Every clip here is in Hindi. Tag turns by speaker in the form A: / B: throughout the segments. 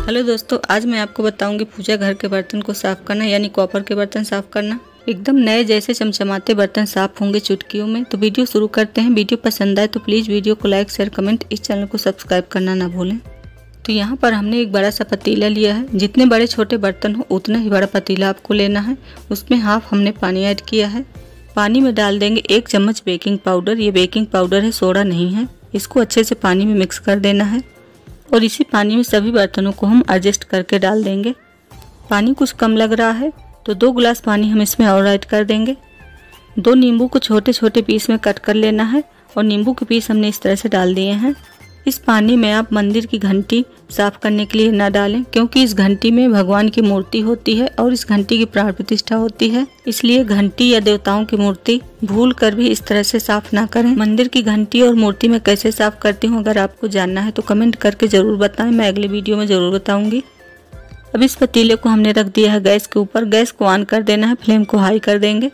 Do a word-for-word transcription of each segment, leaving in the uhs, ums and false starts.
A: हेलो दोस्तों, आज मैं आपको बताऊंगी पूजा घर के बर्तन को साफ़ करना, यानी कॉपर के बर्तन साफ़ करना। एकदम नए जैसे चमचमाते बर्तन साफ़ होंगे चुटकियों में। तो वीडियो शुरू करते हैं। वीडियो पसंद आए तो प्लीज़ वीडियो को लाइक शेयर कमेंट, इस चैनल को सब्सक्राइब करना ना भूलें। तो यहाँ पर हमने एक बड़ा सा पतीला लिया है। जितने बड़े छोटे बर्तन हो उतना ही बड़ा पतीला आपको लेना है। उसमें हाफ हमने पानी ऐड किया है। पानी में डाल देंगे एक चम्मच बेकिंग पाउडर। ये बेकिंग पाउडर है, सोडा नहीं है। इसको अच्छे से पानी में मिक्स कर देना है और इसी पानी में सभी बर्तनों को हम एडजस्ट करके डाल देंगे। पानी कुछ कम लग रहा है तो दो गिलास पानी हम इसमें और ऐड कर देंगे। दो नींबू को छोटे छोटे पीस में कट कर लेना है और नींबू के पीस हमने इस तरह से डाल दिए हैं। इस पानी में आप मंदिर की घंटी साफ करने के लिए ना डालें, क्योंकि इस घंटी में भगवान की मूर्ति होती है और इस घंटी की प्राण प्रतिष्ठा होती है। इसलिए घंटी या देवताओं की मूर्ति भूल कर भी इस तरह से साफ ना करें। मंदिर की घंटी और मूर्ति में कैसे साफ करती हूँ, अगर आपको जानना है तो कमेंट करके जरूर बताएं, मैं अगले वीडियो में जरूर बताऊंगी। अब इस पतीले को हमने रख दिया है गैस के ऊपर। गैस को ऑन कर देना है, फ्लेम को हाई कर देंगे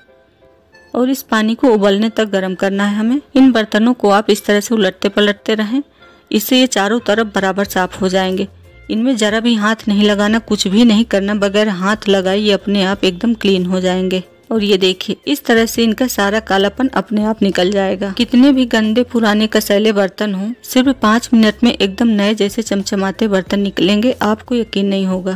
A: और इस पानी को उबलने तक गर्म करना है हमें। इन बर्तनों को आप इस तरह से उलटते पलटते रहें, इससे ये चारों तरफ बराबर साफ हो जाएंगे। इनमें जरा भी हाथ नहीं लगाना, कुछ भी नहीं करना, बगैर हाथ लगाए ये अपने आप एकदम क्लीन हो जाएंगे। और ये देखिए, इस तरह से इनका सारा कालापन अपने आप निकल जाएगा। कितने भी गंदे पुराने कसैले बर्तन हो, सिर्फ पाँच मिनट में एकदम नए जैसे चमचमाते बर्तन निकलेंगे, आपको यकीन नहीं होगा।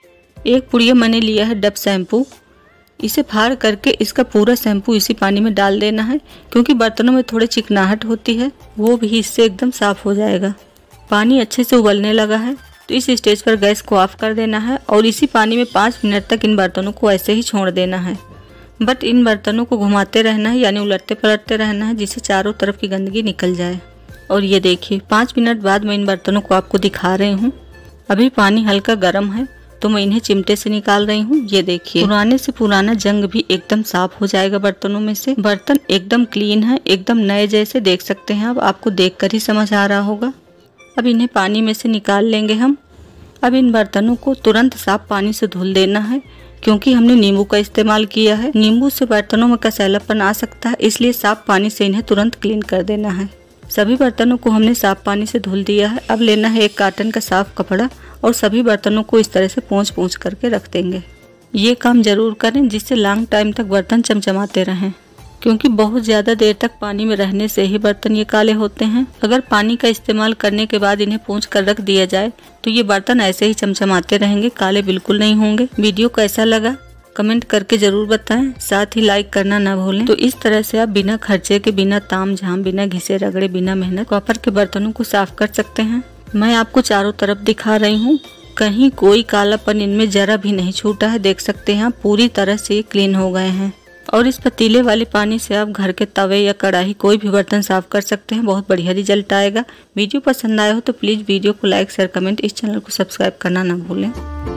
A: एक पुड़िया मैंने लिया है डब शैम्पू। इसे फाड़ करके इसका पूरा शैम्पू इसी पानी में डाल देना है, क्योंकि बर्तनों में थोड़ी चिकनाहट होती है, वो भी इससे एकदम साफ हो जाएगा। पानी अच्छे से उबलने लगा है तो इस स्टेज पर गैस को ऑफ कर देना है और इसी पानी में पाँच मिनट तक इन बर्तनों को ऐसे ही छोड़ देना है। बट इन बर्तनों को घुमाते रहना है, यानी उलटते पलटते रहना है, जिससे चारों तरफ की गंदगी निकल जाए। और ये देखिए, पाँच मिनट बाद मैं इन बर्तनों को आपको दिखा रही हूँ। अभी पानी हल्का गर्म है तो मैं इन्हें चिमटे से निकाल रही हूँ। ये देखिए, पुराने से पुराना जंग भी एकदम साफ हो जाएगा बर्तनों में से। बर्तन एकदम क्लीन है, एकदम नए जैसे, देख सकते हैं आप, आपको देखकर ही समझ आ रहा होगा। अब इन्हें पानी में से निकाल लेंगे हम। अब इन बर्तनों को तुरंत साफ पानी से धुल देना है, क्योंकि हमने नींबू का इस्तेमाल किया है। नींबू से बर्तनों में कसैलापन आ सकता है, इसलिए साफ पानी से इन्हें तुरंत क्लीन कर देना है। सभी बर्तनों को हमने साफ पानी से धुल दिया है। अब लेना है एक कॉटन का साफ कपड़ा और सभी बर्तनों को इस तरह से पोंछ पोंछ करके रख देंगे। ये काम जरूर करें, जिससे लॉन्ग टाइम तक बर्तन चमचमाते रहें, क्योंकि बहुत ज़्यादा देर तक पानी में रहने से ही बर्तन ये काले होते हैं। अगर पानी का इस्तेमाल करने के बाद इन्हें पोंछ कर रख दिया जाए तो ये बर्तन ऐसे ही चमचमाते रहेंगे, काले बिल्कुल नहीं होंगे। वीडियो कैसा लगा कमेंट करके जरूर बताएं, साथ ही लाइक करना ना भूलें। तो इस तरह से आप बिना खर्चे के, बिना ताम झाम, बिना घिसे रगड़े, बिना मेहनत कॉपर के बर्तनों को साफ कर सकते हैं। मैं आपको चारों तरफ दिखा रही हूँ, कहीं कोई कालापन इनमें जरा भी नहीं छूटा है। देख सकते हैं आप, पूरी तरह से क्लीन हो गए हैं। और इस पतीले वाले पानी से आप घर के तवे या कढ़ाई कोई भी बर्तन साफ कर सकते हैं, बहुत बढ़िया रिजल्ट आएगा। वीडियो पसंद आया हो तो प्लीज़ वीडियो को लाइक शेयर कमेंट, इस चैनल को सब्सक्राइब करना ना भूलें।